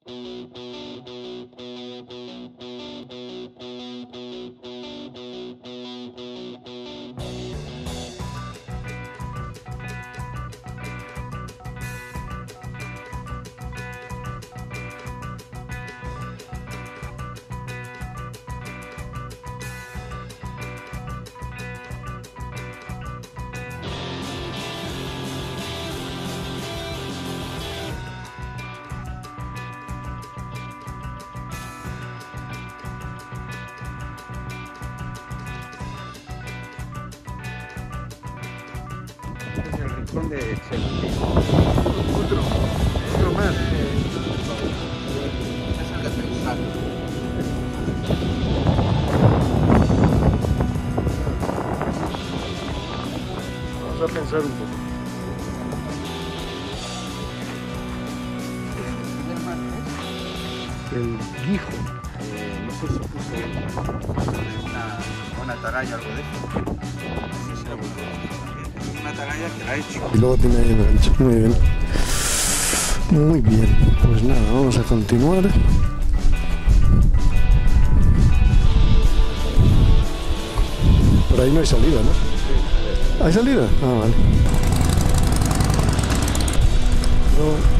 Es el rincón de Celestino. Otro más. Es el de pensar. Vamos a pensar un poco. El guijo. No sé si puso una atalaya, algo de eso. No sé si es una atalaya que la ha hecho. Y luego tiene ahí el gancho. Muy bien. Muy bien. Pues nada, vamos a continuar. Por ahí no hay salida, ¿no? ¿Hay salida? Ah, vale. No.